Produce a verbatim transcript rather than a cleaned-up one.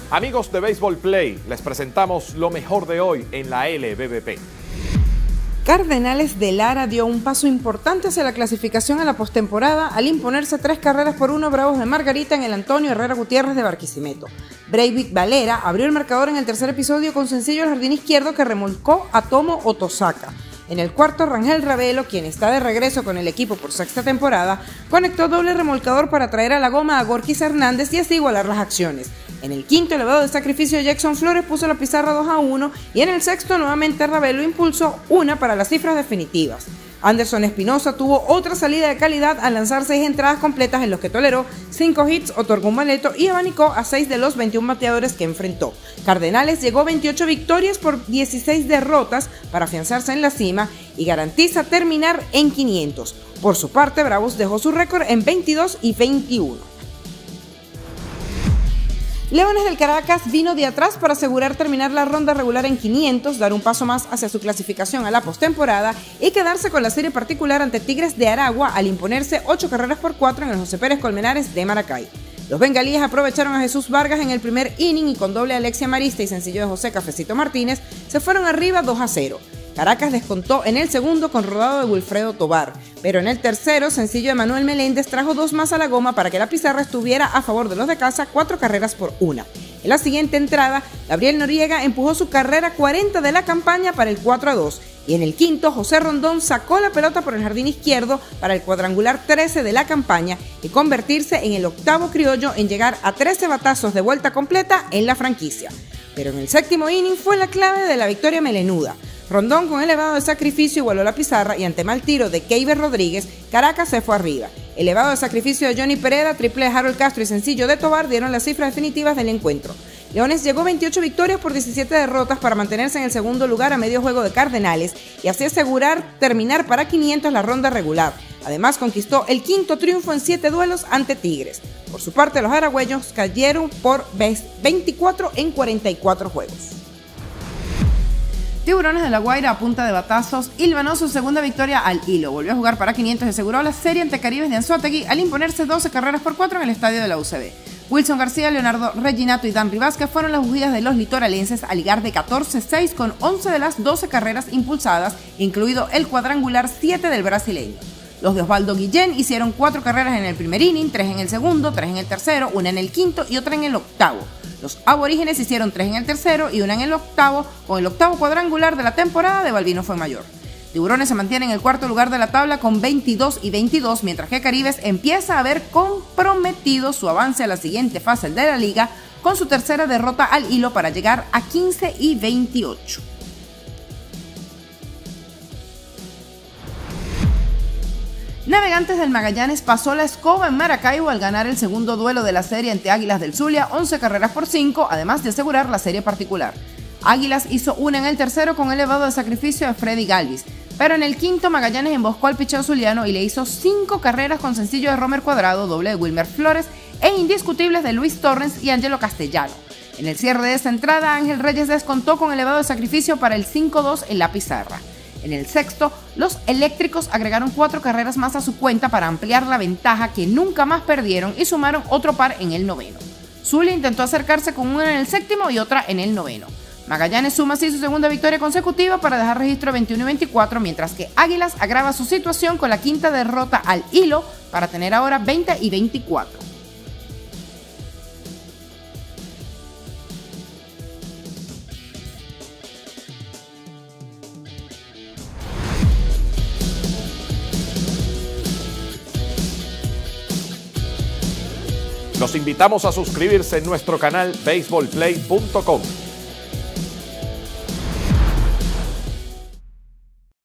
Amigos de Baseball Play, les presentamos lo mejor de hoy en la L B B P. Cardenales de Lara dio un paso importante hacia la clasificación a la postemporada al imponerse tres carreras por uno Bravos de Margarita en el Antonio Herrera Gutiérrez de Barquisimeto. Breivik Valera abrió el marcador en el tercer episodio con sencillo al jardín izquierdo que remolcó a Tomo Otosaka. En el cuarto, Rangel Ravelo, quien está de regreso con el equipo por sexta temporada, conectó doble remolcador para traer a la goma a Gorkis Hernández y así igualar las acciones. En el quinto elevado de sacrificio, Jackson Flores puso la pizarra dos a uno y en el sexto nuevamente Ravelo impulsó una para las cifras definitivas. Anderson Espinosa tuvo otra salida de calidad al lanzar seis entradas completas en los que toleró cinco hits, otorgó un maleto y abanicó a seis de los veintiún bateadores que enfrentó. Cardenales llegó a veintiocho victorias por dieciséis derrotas para afianzarse en la cima y garantiza terminar en quinientos. Por su parte, Bravos dejó su récord en veintidós y veintiuno. Leones del Caracas vino de atrás para asegurar terminar la ronda regular en quinientos, dar un paso más hacia su clasificación a la postemporada y quedarse con la serie particular ante Tigres de Aragua al imponerse ocho carreras por cuatro en el José Pérez Colmenares de Maracay. Los bengalíes aprovecharon a Jesús Vargas en el primer inning y con doble de Alexia Marista y sencillo de José Cafecito Martínez se fueron arriba dos a cero. Caracas descontó en el segundo con rodado de Wilfredo Tobar, pero en el tercero, sencillo de Manuel Meléndez trajo dos más a la goma para que la pizarra estuviera a favor de los de casa, cuatro carreras por una. En la siguiente entrada, Gabriel Noriega empujó su carrera cuarenta de la campaña para el cuatro a dos, y en el quinto, José Rondón sacó la pelota por el jardín izquierdo para el cuadrangular trece de la campaña y convertirse en el octavo criollo en llegar a trece batazos de vuelta completa en la franquicia. Pero en el séptimo inning fue la clave de la victoria melenuda. Rondón con elevado de sacrificio igualó la pizarra y ante mal tiro de Keiber Rodríguez, Caracas se fue arriba. Elevado de sacrificio de Johnny Pereda, triple de Harold Castro y sencillo de Tobar dieron las cifras definitivas del encuentro. Leones llegó a veintiocho victorias por diecisiete derrotas para mantenerse en el segundo lugar a medio juego de Cardenales y así asegurar terminar para quinientos la ronda regular. Además conquistó el quinto triunfo en siete duelos ante Tigres. Por su parte, los aragüeños cayeron por veinticuatro en cuarenta y cuatro juegos. Tiburones de La Guaira a punta de batazos hilvanó su segunda victoria al hilo. Volvió a jugar para quinientos y aseguró la serie ante Caribes de Anzoátegui al imponerse doce carreras por cuatro en el estadio de la U C B. Wilson García, Leonardo Reginato y Dan Rivasquez fueron las bujías de los litoralenses al ligar de catorce seis con once de las doce carreras impulsadas, incluido el cuadrangular siete del brasileño. Los de Osvaldo Guillén hicieron cuatro carreras en el primer inning, tres en el segundo, tres en el tercero, una en el quinto y otra en el octavo. Los aborígenes hicieron tres en el tercero y una en el octavo, con el octavo cuadrangular de la temporada de Balbino Fuenmayor. Tiburones se mantiene en el cuarto lugar de la tabla con veintidós y veintidós, mientras que Caribes empieza a ver comprometido su avance a la siguiente fase de la liga con su tercera derrota al hilo para llegar a quince y veintiocho. Navegantes del Magallanes pasó la escoba en Maracaibo al ganar el segundo duelo de la serie ante Águilas del Zulia, once carreras por cinco, además de asegurar la serie particular. Águilas hizo una en el tercero con elevado de sacrificio de Freddy Galvis, pero en el quinto Magallanes emboscó al picheo zuliano y le hizo cinco carreras con sencillo de Romer Cuadrado, doble de Wilmer Flores e indiscutibles de Luis Torrens y Angelo Castellano. En el cierre de esa entrada, Ángel Reyes descontó con elevado de sacrificio para el cinco dos en la pizarra. En el sexto, los eléctricos agregaron cuatro carreras más a su cuenta para ampliar la ventaja que nunca más perdieron y sumaron otro par en el noveno. Zulia intentó acercarse con una en el séptimo y otra en el noveno. Magallanes suma así su segunda victoria consecutiva para dejar registro de veintiuno y veinticuatro, mientras que Águilas agrava su situación con la quinta derrota al hilo para tener ahora veinte y veinticuatro. Los invitamos a suscribirse en nuestro canal baseball play punto com.